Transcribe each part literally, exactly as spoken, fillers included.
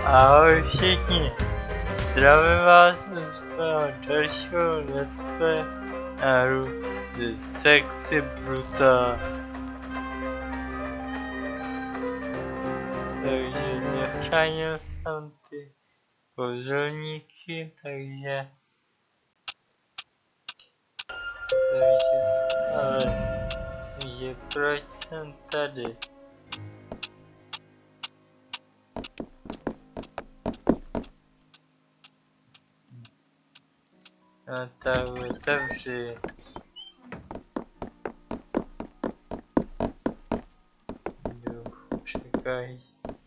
Ahoj všichni, zdravím vás z svého dalšího let's play na hru The Sexy Brutal. Takže zachránil jsem ty kozelníky, takže... Takže stále, takže proč jsem tady? No tak otevři. Duch, čekaj.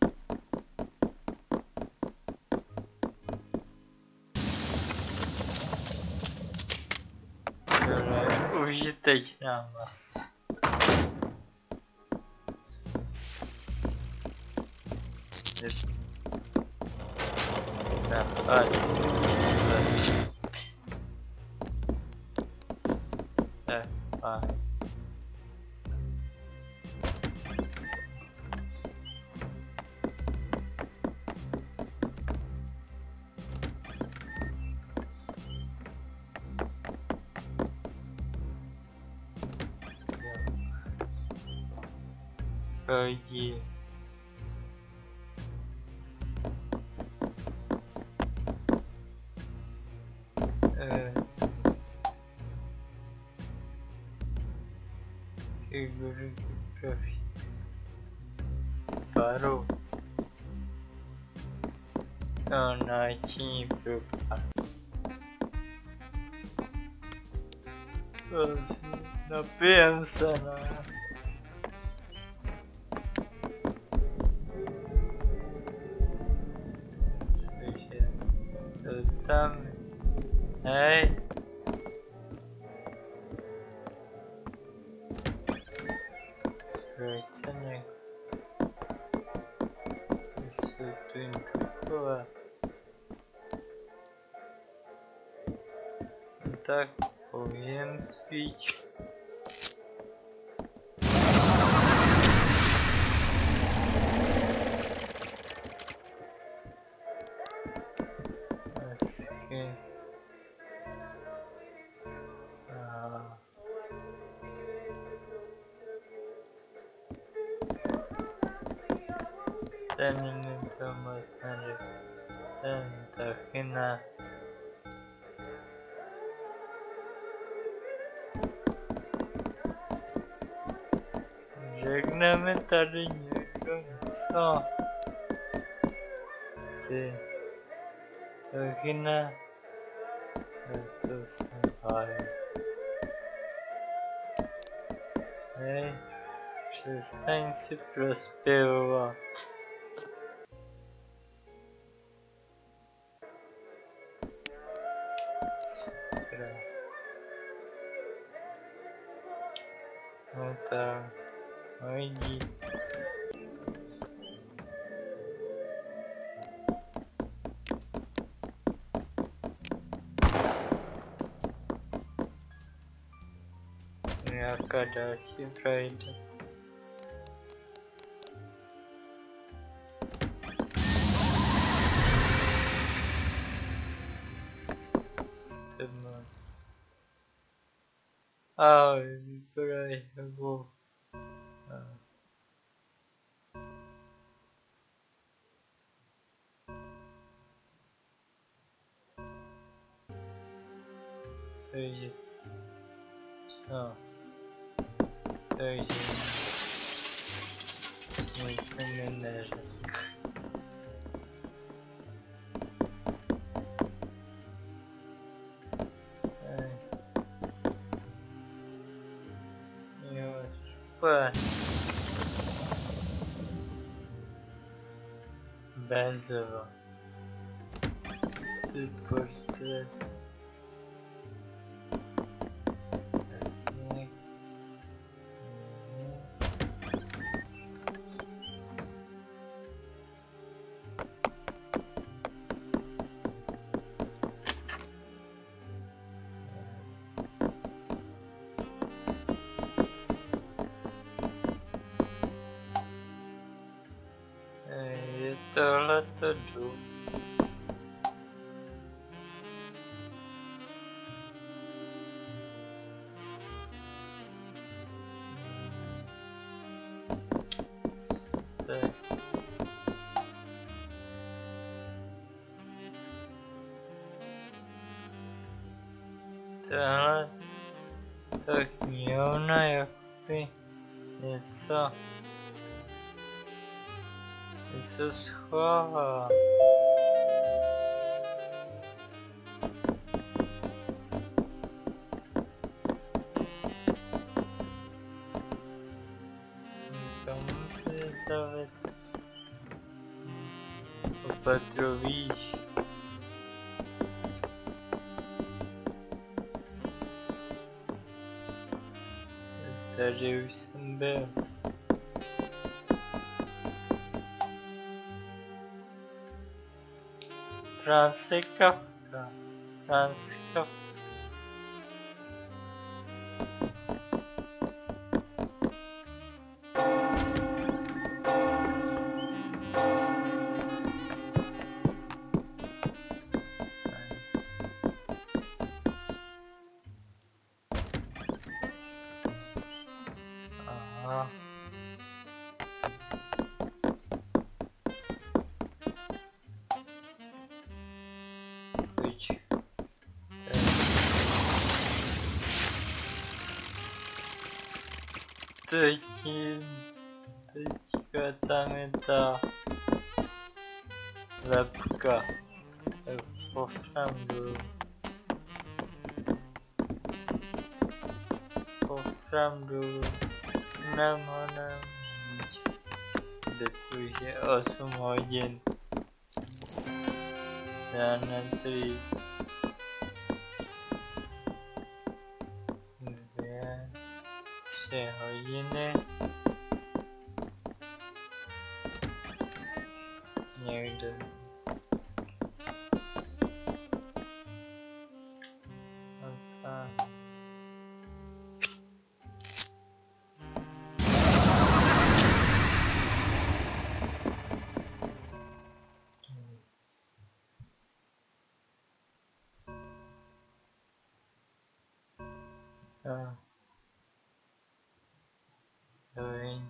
Tohle je užitečná masa. Napadl. Tak, fajn. Chodí. Eh. Figury profil. Paru. No, náčiní propad. Napijem se, no. Tam, hej. Proč se něk... Jsou tu intrikové. No tak, povím spíč. Asi... A... Ten jiný to možná, že ten taky ne. Řekneme tady někdo něco. Ty. Taky ne. To jsem hájil. Hej. Přestaň si prospěvovat. No tak, no jdi. Nějaká další frajda. Stedman. Ahoj, vypadají nebo... Takže... No. Takže... Nic se mi neřekl. Jo, super. Bezova. Ty portret. tohle to jdu. Tak. Tohle to knihovna jakoby něco něco schová. Kam by zaved opatrovíš? Tady už jsem byl. Transekavka. Transekavka. Aha. Pojď. Teď, teďka tam je ta lepka. Pofram Pofram dolů. Nemohnem nic. Teď už je osm hodin. Já necelý. Dvě, tři hodiny. Někde. A tak. A. Dojeň.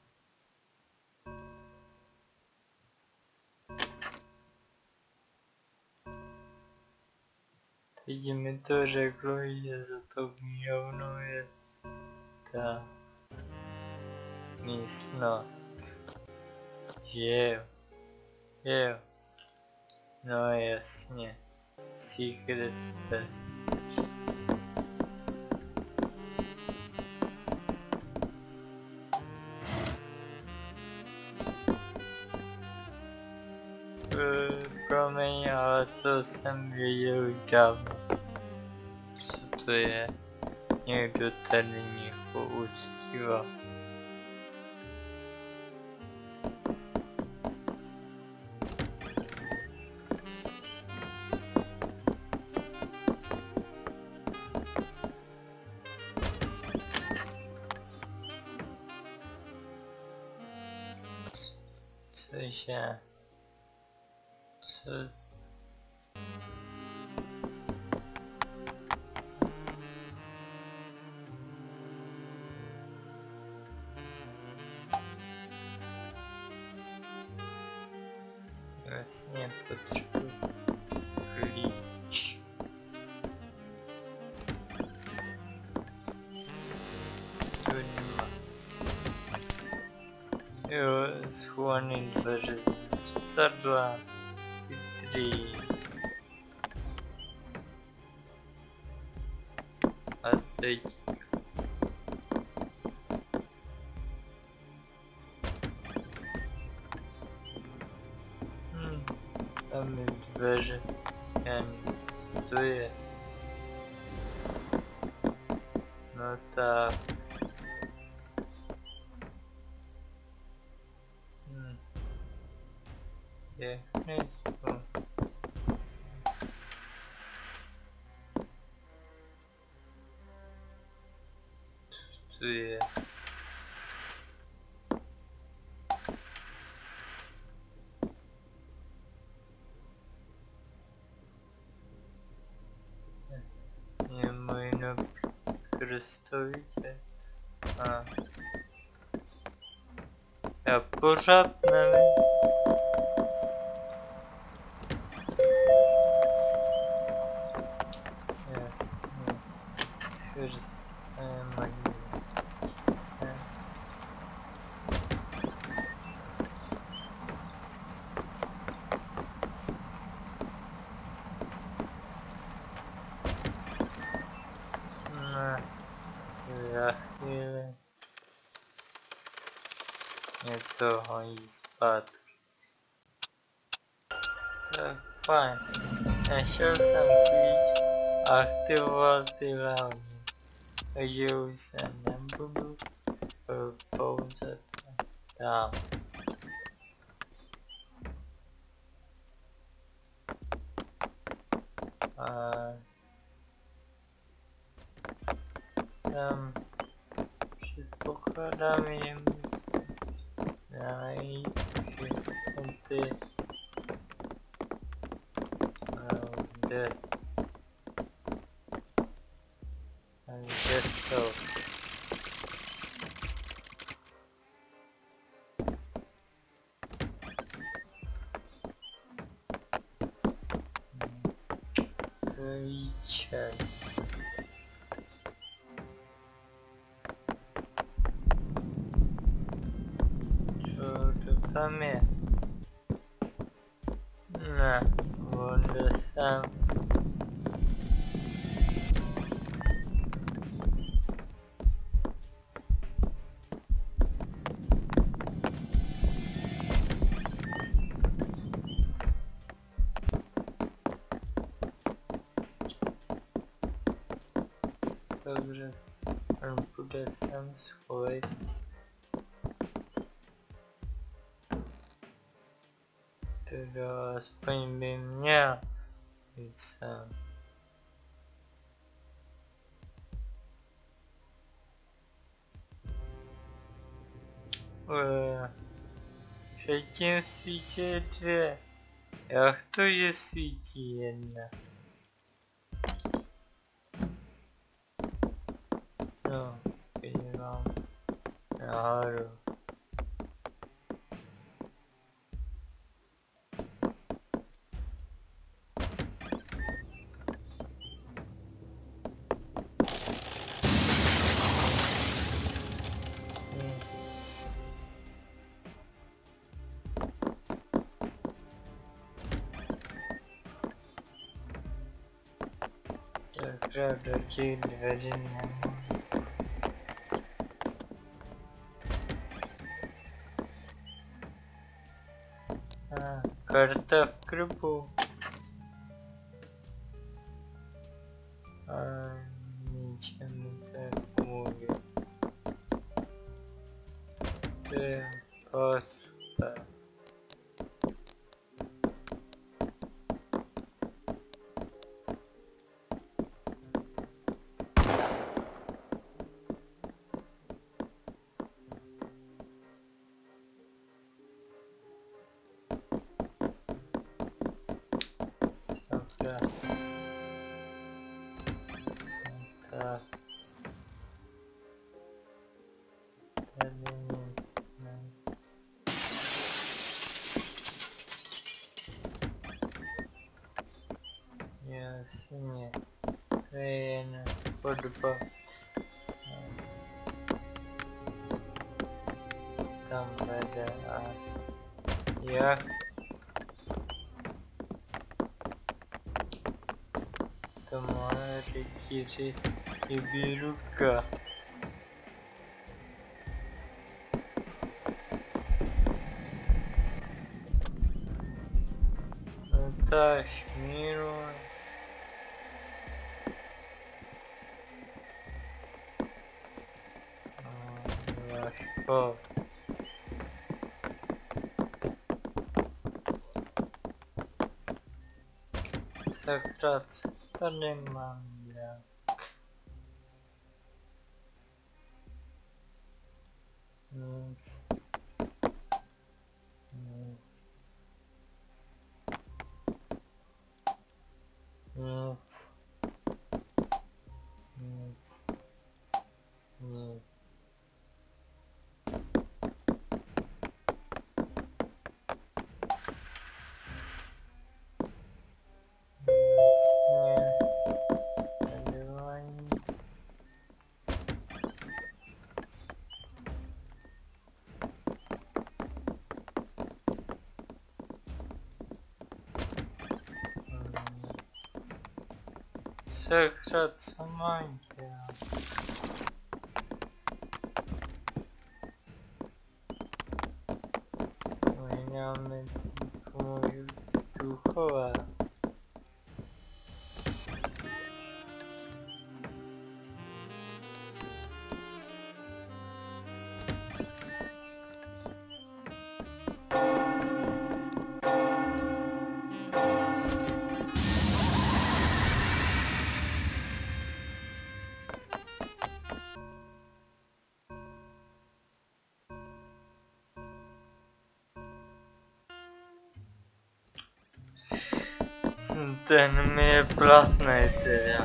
Teď mi to řeklo, že za to knihovnou je ta místnost. Že jo. Jo. No jasně. Secret test. Promiň, ale to jsem věděl už dávno. Co to je? Někdo tady někoho uctívá. Cože? Co? Vlastně potřebuji klíč. Tu nemá. Jo, schovaný dveře z zrcadla. Chytrý. A teď hm, tam je dveře, jen to je. No tak. Hm. Je, nejsou. Co je? No, krstovitě. A. Já pořád nevím. Jasně. Skrz za chvíli mě to hodí zpátky. Tak fajn. Našel jsem klíč a aktivoval ty válny. Takže už se nebudu pouze tam. A tam předpokládám jim najít všechny ty kde kde jsou. Klíček. Co to tam je? Ne, on jde sem. Dobře, on půjde sem, schovej se. Teda aspoň by měl jít sem. Ué, předtím svítí dvě. Jak to je svítí jedna? No, podívám nahoru. Sakra, do těch dveří nemůžu. Ah, karta v krbu. A ničemu to nepomůže. To je super. Tak. Tak. Tady nic ne. Jasně. To je jen chodba. Tam vede a jak to má rytíři chybí ruka. No tak šmíru. No, Vaško. Sakra, co tady mám dělat? Nic. Nic. Nic. Sakra, co mám dělat? Máme nikomu duchovat. Ten mi je platný teda.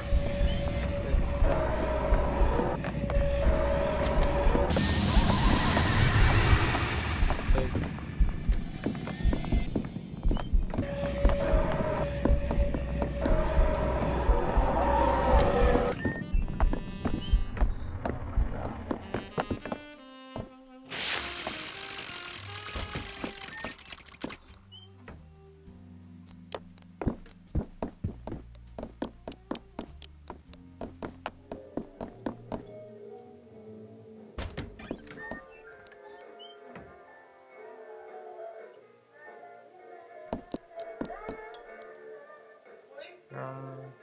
Um,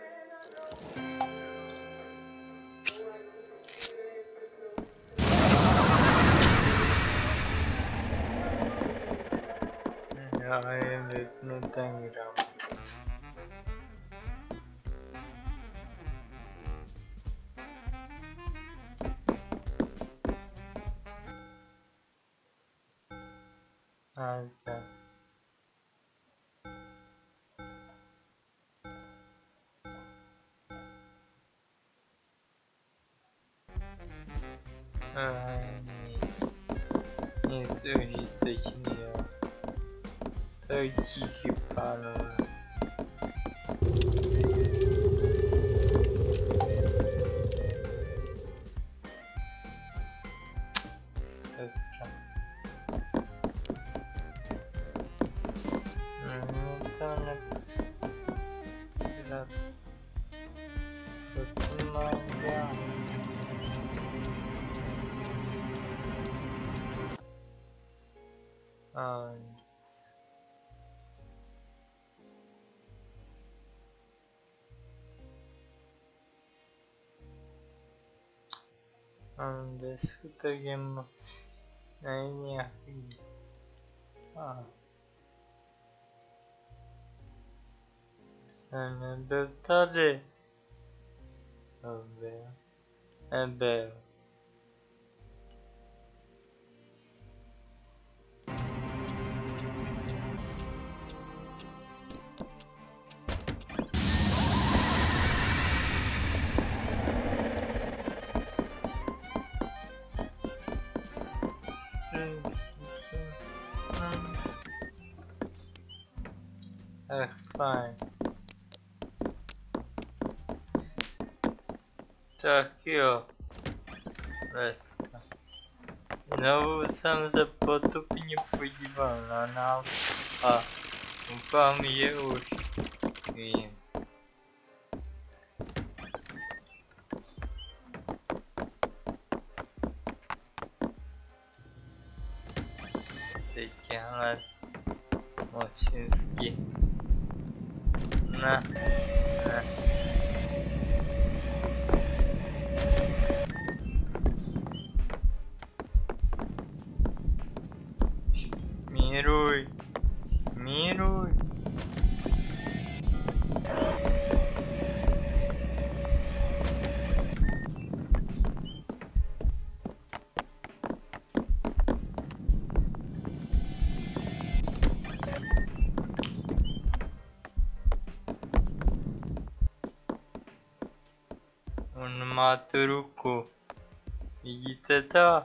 já jen vypnu ten gram. A zde. Uh, nic, nic užitečného. To je díky pánové. Sakra. No to ne... Co to mám dělat? A mám desku, tak je moc není nějaký. A jsem nebyl tady. Nebyl. Nebyl. Ach, fajn. Tak jo. Dneska. Znovu jsem se potupně podíval na nás a doufám, že už vím. Teď ale musím stihnout. Ne, ne. Míruj, míruj. On má tu ruku. Vidíte to?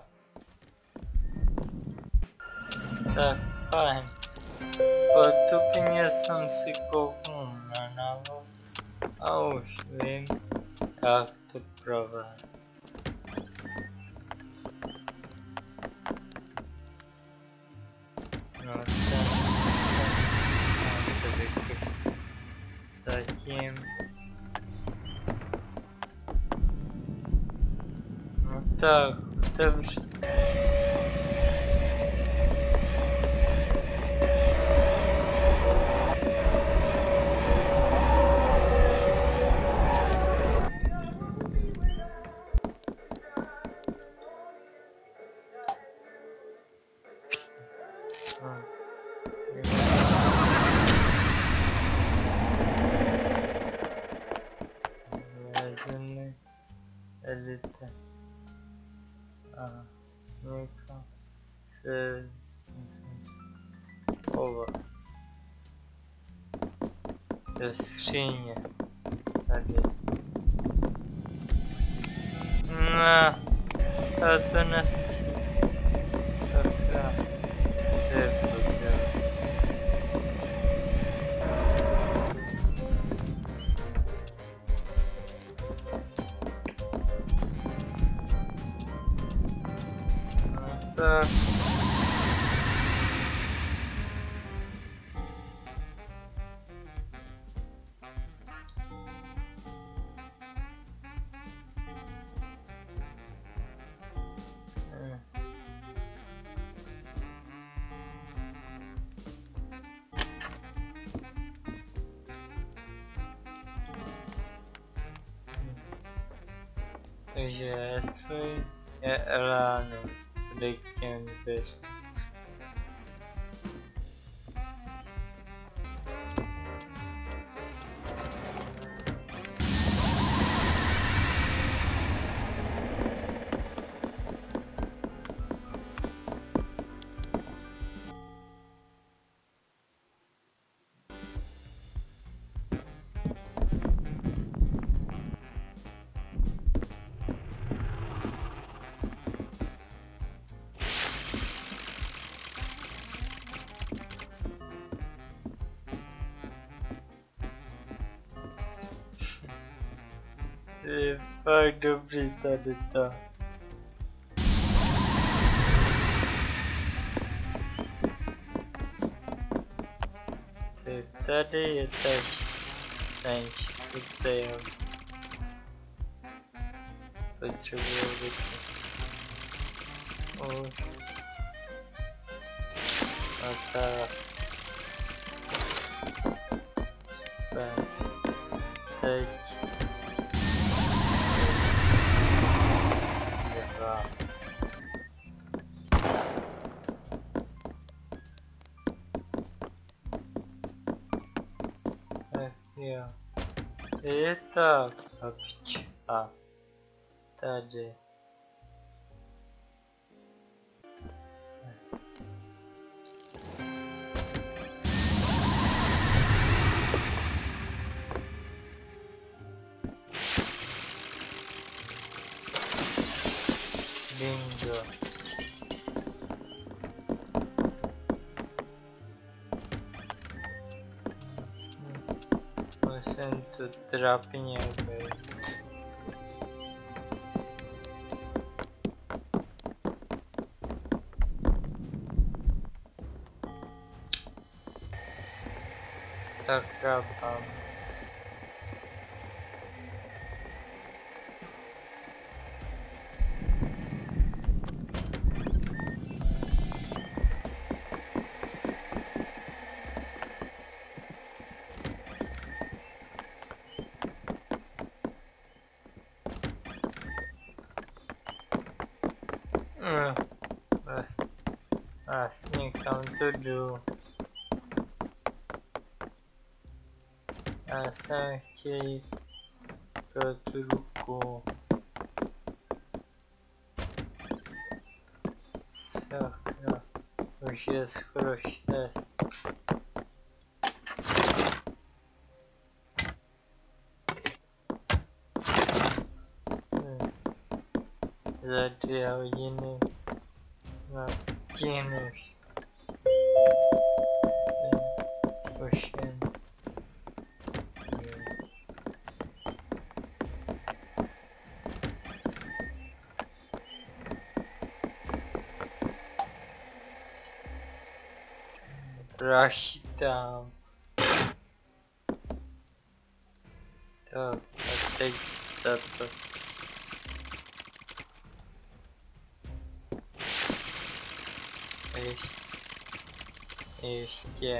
Tak fajn. Potupně jsem si kouknul na návod a už vím, jak to provést. No ten, ten, ten se vykuš. Zatím Tak, otevři. Vězeny, edite. A někam se over. Do skříně. Tady. No, a to neskří. Sakra. Je poděl. No tak. Takže jestli je Elánu, kde těm být. Je fakt dobrý tady to. Co tady je teď ten čtvrtý. Potřebuji vytvořit. Už. A tak. Super. Teď. Jo. Je tak, a tady. Bingo. Musím to trapně být. Sakra pán. No, vlastně, vlastně kam to jdu. Já jsem chtěl jít pro tu ruku. Sakra, už je skoro šest. Za dvě hodiny na stínu. Už jen. Rašítám. Tak, a teď tato. Ještě. Ještě.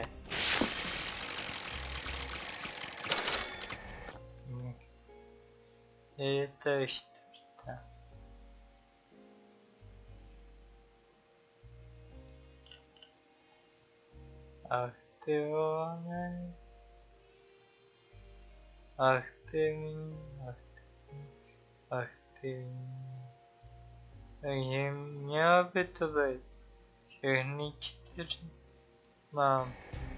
Je to čtvrtá. Aktivované. Aktivní. Aktivní. Aktivní. Takže mělo by to být všechny čtyři. Mám.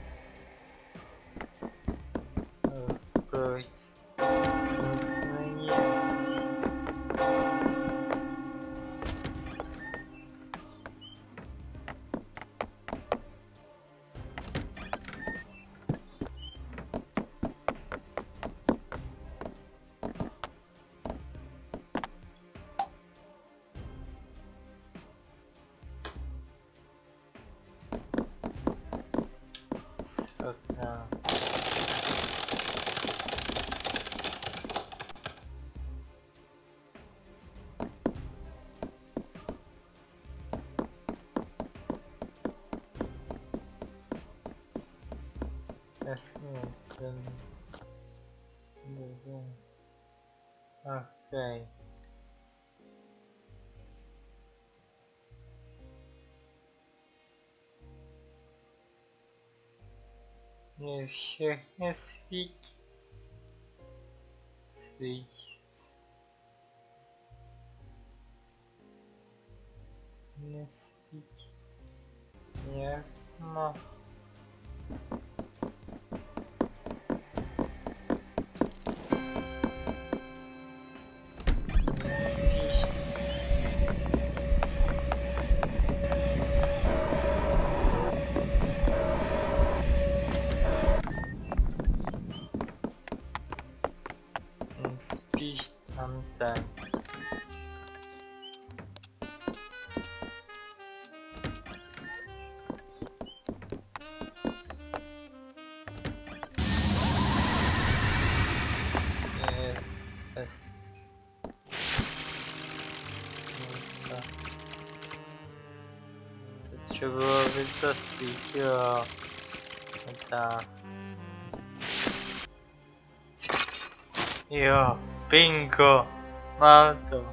Proč? Nic není. Sakra. Jasně, ten... Okej. Mě všechny svítí. Svítí. Nesvítí. Jak má. Spíš tam ten. Je bez. Třeba by to svítilo. Tak. Jo, bingo, mám to.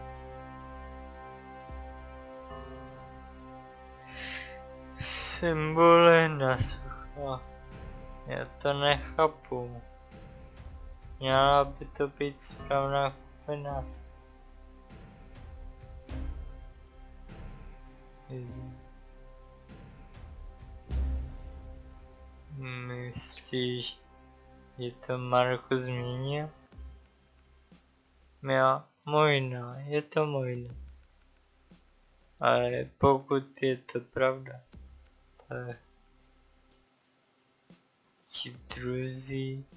Symboly na sucho. Já to nechápu. Měla by to být správná kombinace. Myslíš, že to Marko zmínil? Jo, možná, je to možné. Ale pokud je to pravda, tak ti druzí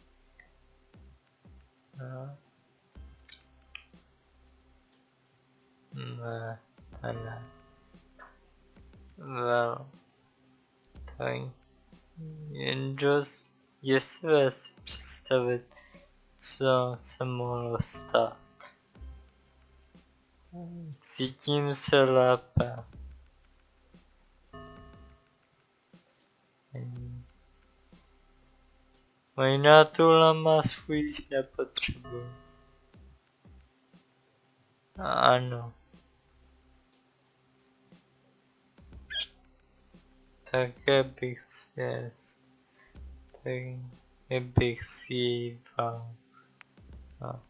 no. Ne, to ne. Well, tak jen dost je své si představit, co se mohlo stát. Cítím se lépe. Možná tohle má svůj nepotřebu. Ano. Také bych si také bych si ji dal. No.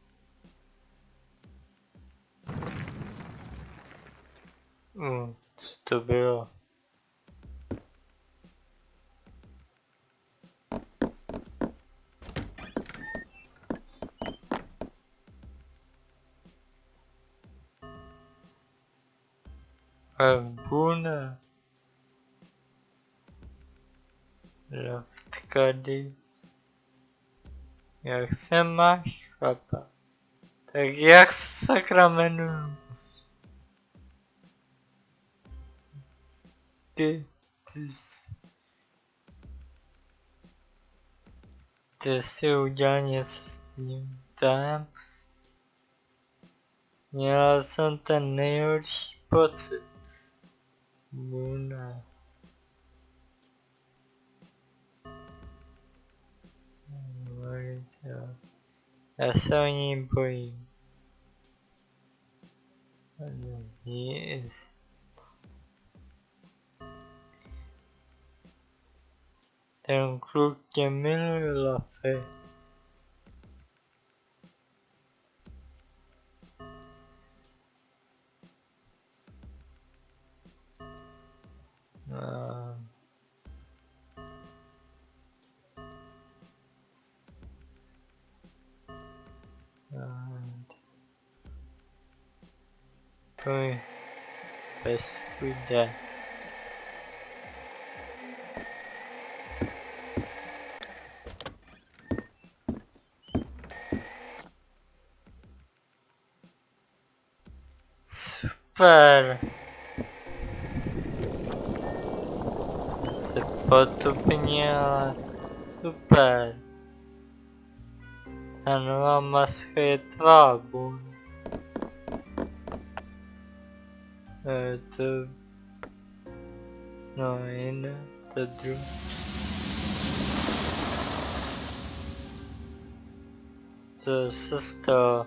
Uh, co to bylo? Buna. Loftkady. Jak se máš, chlapa? Tak jak se sakra jmenuju? Ty, ty, ty si udělal něco s tím tam. Měla jsem ten nejhorší pocit. Buna. Já se o ní bojím. Yes. Ten kluk tě miluje, Lafe. No. Tvůj pes půjde. Super. Se potupnila. Super. Ta nová maska je tvá, Bun. E, to... No, jiné, to druhé. To se stalo.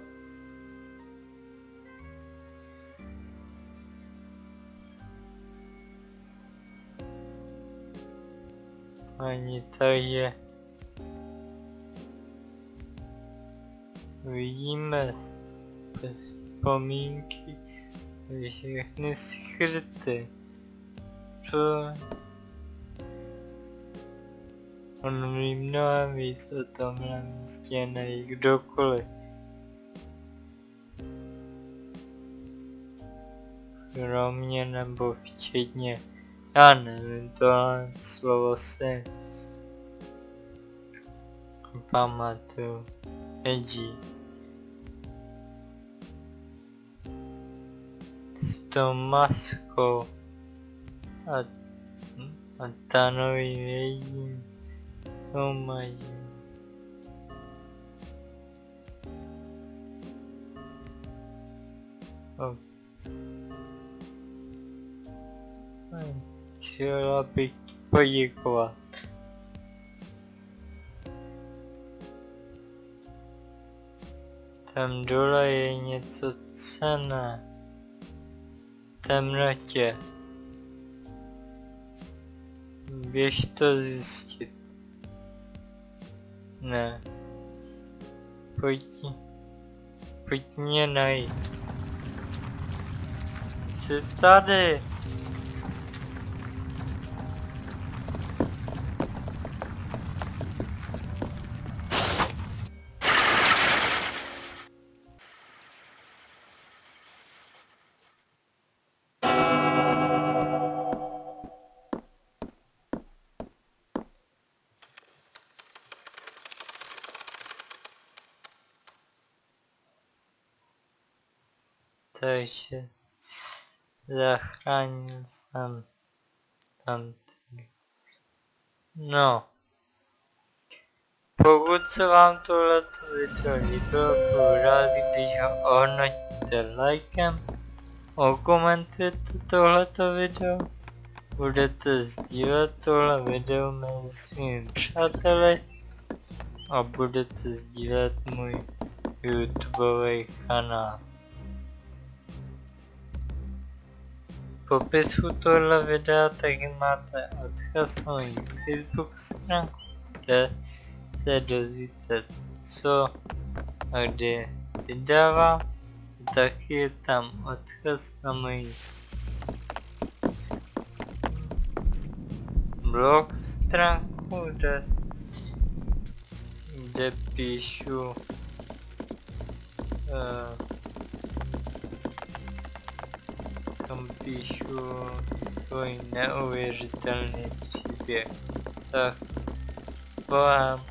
Ani takže vidíme vzpomínky, všechny skryty. Co? On ví mnohem víc o tomhle místě než kdokoliv. Kromě nebo včetně. Já nevím, tohle slovo si pamatuju. Edgy. S tou maskou a, a ta nový vědí, co mají. Oh. Chtěla bych poděkovat. Tam dole je něco cenné. V temnotě. Běž to zjistit. Ne. Pojď. Pojď mě najít. Jsi tady. Takže zachránil jsem tam. No. Pokud se vám tohleto video líbilo, budu rád, když ho ohodnotíte lajkem, okomentujete tohleto video, budete sdílet tohle video mezi svými přáteli a budete sdílet můj YouTubeový kanál. V popisku tohle videa taky máte odkaz na můj Facebook stránku, kde se dozvíte, co a kdy vydávám. Taky je tam odkaz na můj blog stránku, kde, kde píšu uh, tam píšu svůj neuvěřitelný příběh. Tak, bohem.